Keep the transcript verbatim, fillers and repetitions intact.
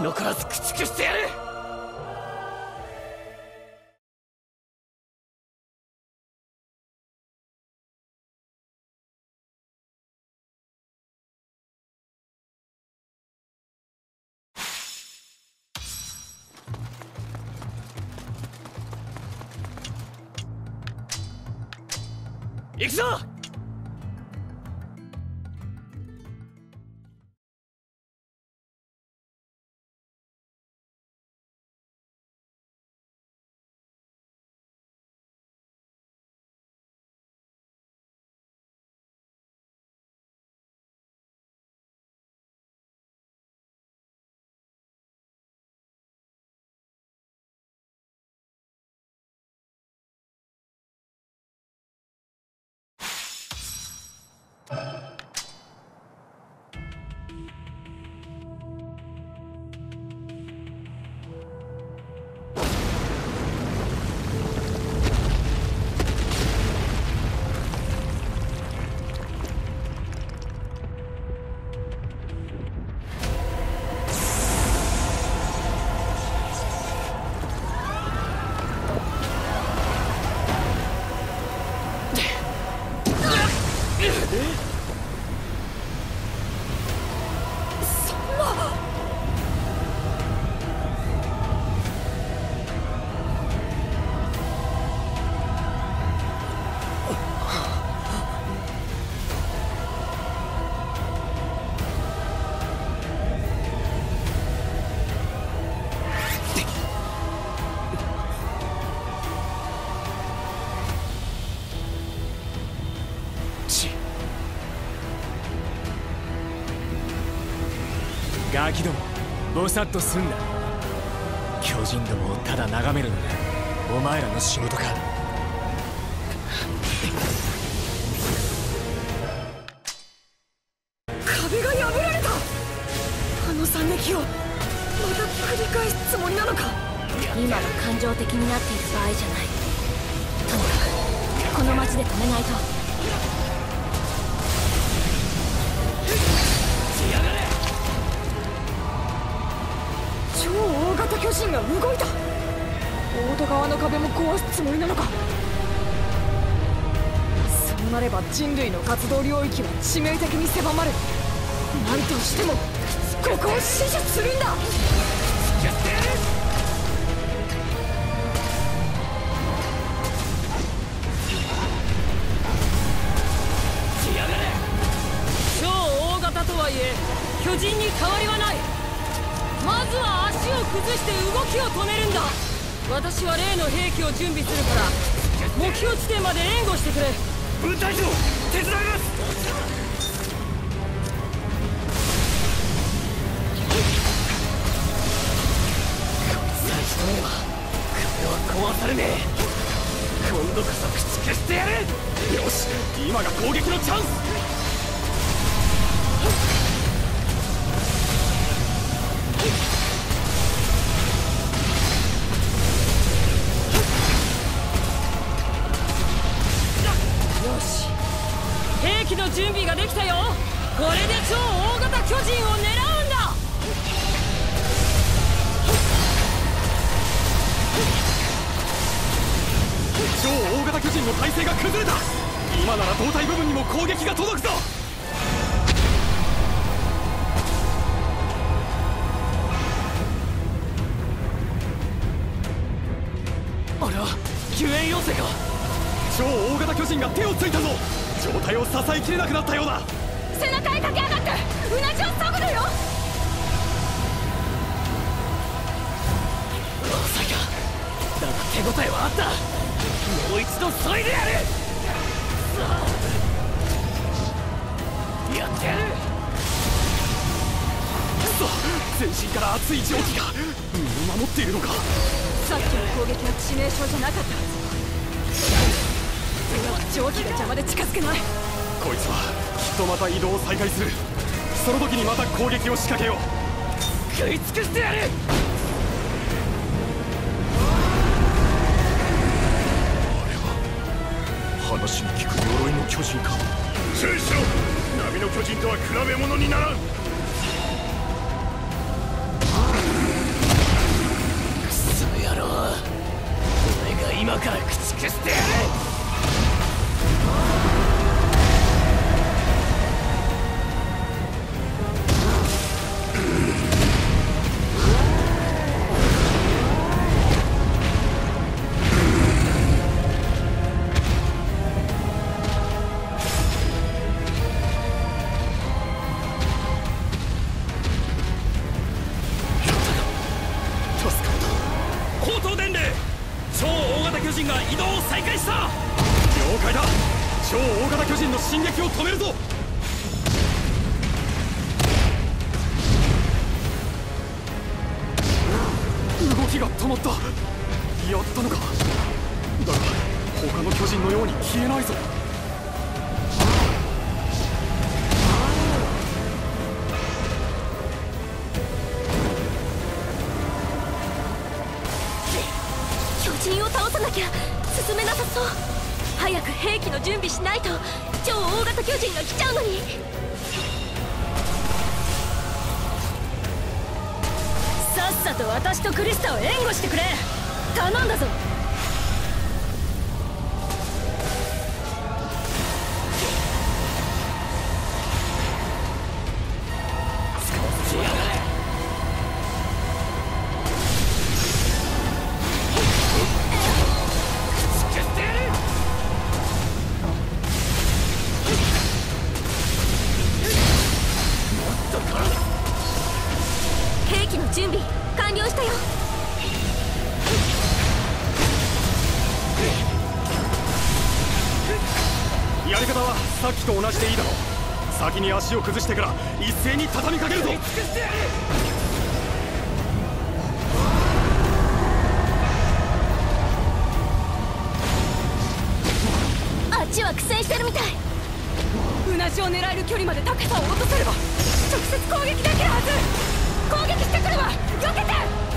残らず駆逐してやる。行くぞ。ガキども、ぼさっとすんな。巨人どもをただ眺めるのがお前らの仕事か。 壁が破られた。あの惨劇をまた繰り返すつもりなのか。 今は感情的になっている場合じゃない。とにかくこの町で止めないと。 超大型巨人が動いた。大戸川の壁も壊すつもりなのか。そうなれば人類の活動領域は致命的に狭まる。何としてもここを死守するんだ。 超大型とはいえ巨人に変わりはない。まずは足を崩して動きを止めるんだ。私は例の兵器を準備するから目標地点まで援護してくれ。分隊長、手伝います。最初の目は壁は壊されねえ。今度こそ駆逐してやる。よし、今が攻撃のチャンス。兵器の準備ができたよ。これで超大型巨人を狙うんだ。超大型巨人の体勢が崩れた。今なら胴体部分にも攻撃が届くぞ。あれは救援要請か。超大型巨人が手をついたぞ。状態を支えきれなくなったようだ。 背中へ駆け上がってうなじを削ぐよ。 遅いか。だが手応えはあった。もう一度削いでやる。さあやってやる。くそ、全身から熱い蒸気が身を守っているのか。 さっきの攻撃は致命傷じゃなかったはず。蒸気が邪魔で近づけない。 こいつはきっとまた移動を再開する。その時にまた攻撃を仕掛けよう。食い尽くしてやる。あれは話に聞く鎧の巨人か。注意しろ。波の巨人とは比べ物にならん。 今から駆逐してやる。 超大型巨人が移動を再開した。了解だ。超大型巨人の進撃を止めるぞ。動きが止まった。やったのか。だが他の巨人のように消えないぞ。 巨人を倒さなきゃ進めなさそう。早く兵器の準備しないと超大型巨人が来ちゃうのに。 さっさと私とクリスタを援護してくれ。頼んだぞ。 兵器の準備完了したよ。 やり方はさっきと同じでいいだろう。先に足を崩してから一斉に畳みかけるぞ。 あっちは苦戦してるみたい。 うなじを狙える距離まで高さを落とせれば直接攻撃できるはず。攻撃してくるわ。避けて。